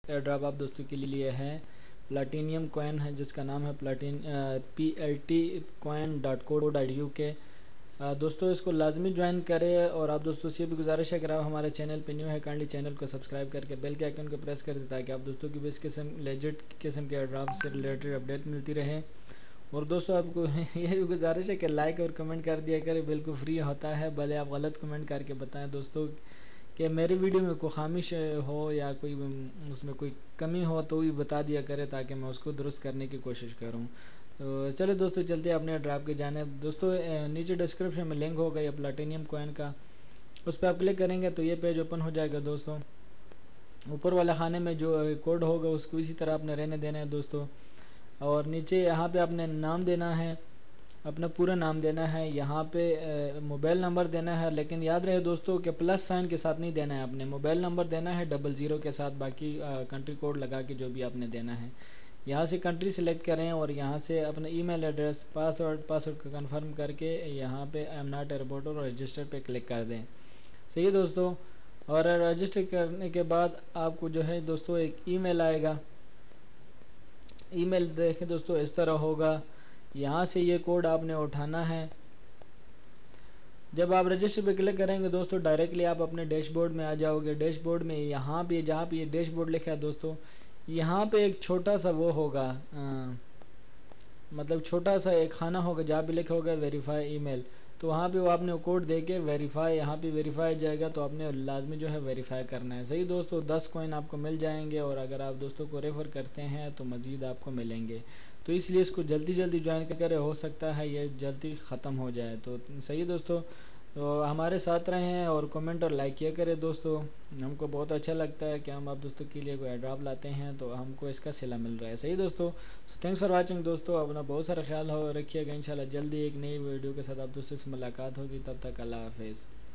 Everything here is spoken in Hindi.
एयर ड्रॉप आप दोस्तों के लिए है। प्लाटीनियम कॉइन है जिसका नाम है pltcoin.co.uk। दोस्तों इसको लाजमी ज्वाइन करें। और आप दोस्तों से भी गुजारिश है, अगर आप हमारे चैनल पर न्यू है काइंडली चैनल को सब्सक्राइब करके बेल के आइकन को प्रेस कर दें ताकि आप दोस्तों की भी इस किस्म लेजिट किस्म के एयर ड्रॉप से रिलेटेड अपडेट मिलती रहे। और दोस्तों आपको ये भी गुजारिश है कि लाइक और कमेंट कर दिया करें, बिल्कुल फ्री होता है। भले आप गलत कमेंट करके बताएं दोस्तों कि मेरी वीडियो में कोई खामिश हो या कोई उसमें कोई कमी हो तो भी बता दिया करें ताकि मैं उसको दुरुस्त करने की कोशिश करूं। तो चलो दोस्तों चलते हैं अपने ड्राफ्ट के जानिब। दोस्तों नीचे डिस्क्रिप्शन में लिंक होगा या प्लाटीनियम कॉइन का, उस पर आप क्लिक करेंगे तो ये पेज ओपन हो जाएगा। दोस्तों ऊपर वाले खाने में जो कोड होगा उसको इसी तरह आपने रहने देना है दोस्तों। और नीचे यहाँ पे आपने नाम देना है, अपना पूरा नाम देना है। यहाँ पे मोबाइल नंबर देना है, लेकिन याद रहे दोस्तों कि प्लस साइन के साथ नहीं देना है, आपने मोबाइल नंबर देना है 00 के साथ, बाकी कंट्री कोड लगा के जो भी आपने देना है। यहाँ से कंट्री सिलेक्ट करें और यहाँ से अपना ईमेल एड्रेस पासवर्ड को कंफर्म करके यहाँ पे I am not a robot और रजिस्टर पे क्लिक कर दें। सही है दोस्तों। और रजिस्टर करने के बाद आपको जो है दोस्तों एक ईमेल आएगा। ईमेल देखें दोस्तों इस तरह होगा। यहाँ से ये कोड आपने उठाना है। जब आप रजिस्टर पे क्लिक करेंगे दोस्तों डायरेक्टली आप अपने डैशबोर्ड में आ जाओगे। डैशबोर्ड में यहाँ पे जहाँ पे ये डैशबोर्ड लिखा है दोस्तों, यहाँ पे एक छोटा सा वो होगा, मतलब छोटा सा एक खाना होगा जहाँ पे लिखा होगा वेरीफाई ईमेल। तो वहाँ पे वो आपने कोड दे के वेरीफाई, यहाँ पे वेरीफाई जाएगा तो आपने लाजमी जो है वेरीफाई करना है। सही दोस्तों 10 कॉइन आपको मिल जाएंगे और अगर आप दोस्तों को रेफ़र करते हैं तो मज़ीद आपको मिलेंगे। तो इसलिए इसको जल्दी ज्वाइन करें, हो सकता है ये जल्दी ख़त्म हो जाए। तो सही दोस्तों, तो हमारे साथ रहें और कमेंट और लाइक किया करें दोस्तों। हमको बहुत अच्छा लगता है कि हम आप दोस्तों के लिए कोई एड्रॉप लाते हैं तो हमको इसका सिला मिल रहा है। सही दोस्तों, थैंक्स फॉर वाचिंग दोस्तों। अपना बहुत सारा ख्याल हो रखिएगा। इंशाल्लाह जल्दी एक नई वीडियो के साथ आप दोस्तों से मुलाकात होगी। तब तक अल्लाह हाफिज़।